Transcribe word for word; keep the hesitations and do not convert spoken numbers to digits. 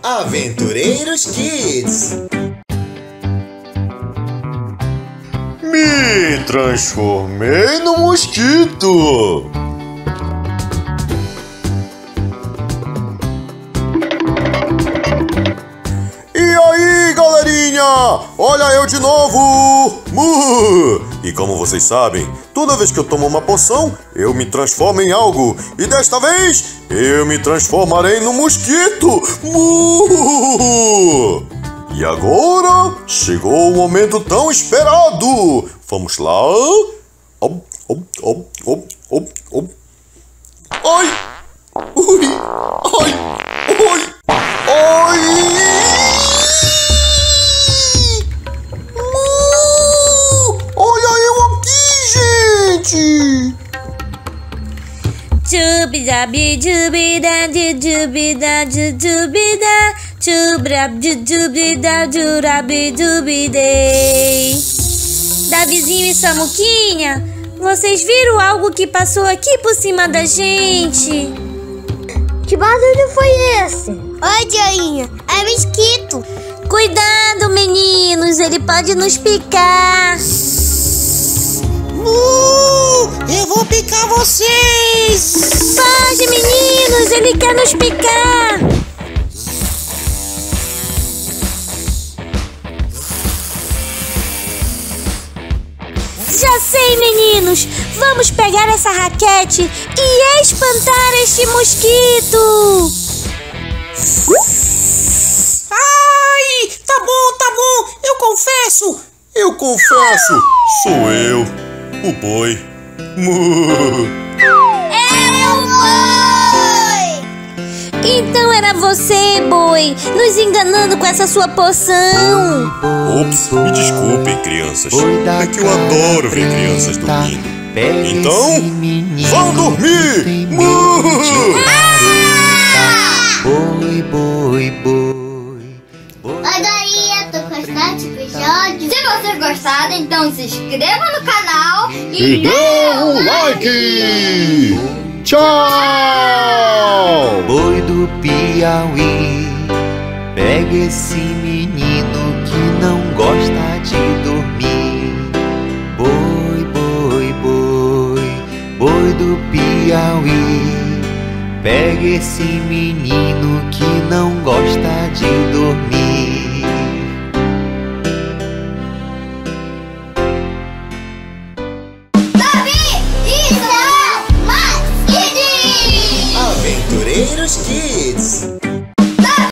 Aventureiros Kids. Me transformei no mosquito. E aí, galerinha? Olha eu de novo! Muh! E como vocês sabem, toda vez que eu tomo uma poção, eu me transformo em algo. E desta vez, eu me transformarei no mosquito. Muh! E agora, chegou o momento tão esperado. Vamos lá. Op, op, op, op, op, op. Ai! Ui! Ai! Ai! Ai! Jubidabi jubida jubida jubida jubrab jubida jurabi jubidei. Davizinho e Samuquinha, vocês viram algo que passou aqui por cima da gente? Que barulho foi esse? Oi, Joinha, é mosquito. Cuidado, meninos, ele pode nos picar. Uh, eu vou picar vocês! Foge, meninos! Ele quer nos picar! Já sei, meninos! Vamos pegar essa raquete e espantar este mosquito! Ai! Tá bom, tá bom! Eu confesso! Eu confesso! Sou eu! O boi. Muh. É o boi! Então era você, boi, nos enganando com essa sua poção. Ops, me desculpem, crianças. É que eu adoro ver crianças dormindo. Então, vão dormir! Muh. Ah! Boi, boi, boi. Oi, Dorinha, tu gostaste do episódio? Se vocês gostaram, então se inscreva no canal E dê um like! Tchau! Boi do Piauí, pega esse menino que não gosta de dormir. Boi, boi, boi, boi do Piauí, pega esse menino que não